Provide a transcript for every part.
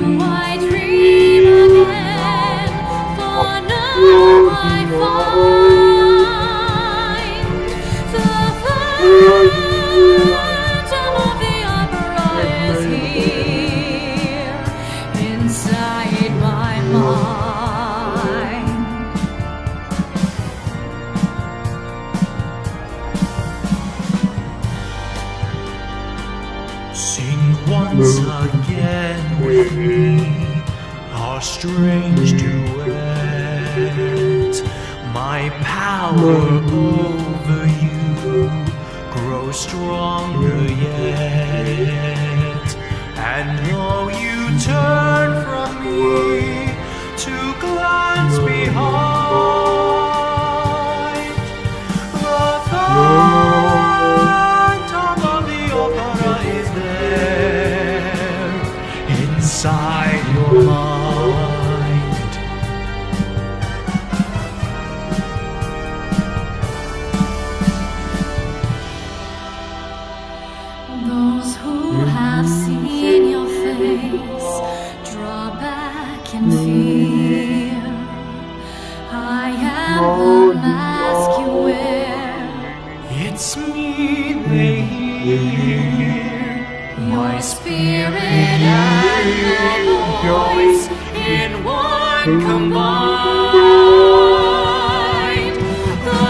I dream again, for now I find the Phantom of the Opera is here inside my mind. Sing once again with me our strange duet. My power over you grows stronger yet. And though you turn from me to glance behind, the Phantom of the Opera is there inside your mind. Those who have seen your face draw back in fear. I am the mask you wear. It's me they hear, Your spirit and your voice in one combined. The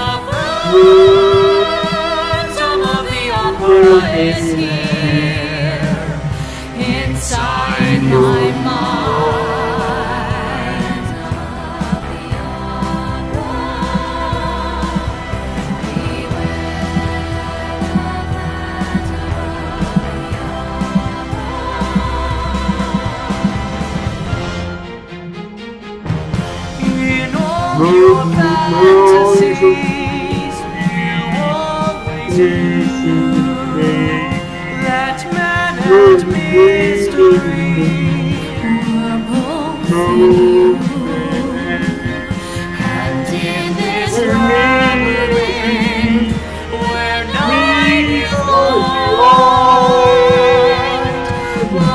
Phantom of the Opera is here inside my mind. in all your fantasies, you always knew that man and mystery We're both in you, and in this labyrinth where night is light, the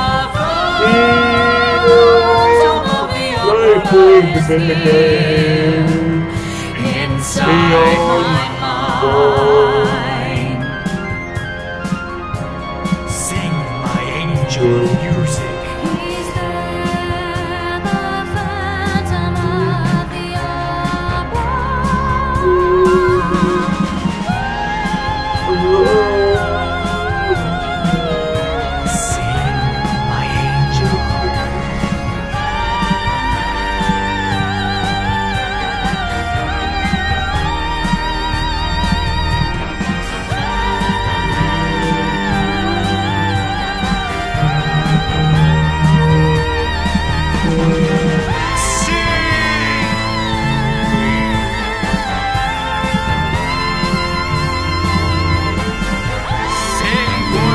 Phantom of the Opera is here inside my mind. sing my angel music. He's there, the Phantom of the Sing my angel. Sing for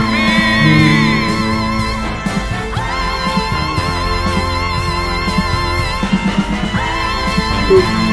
me.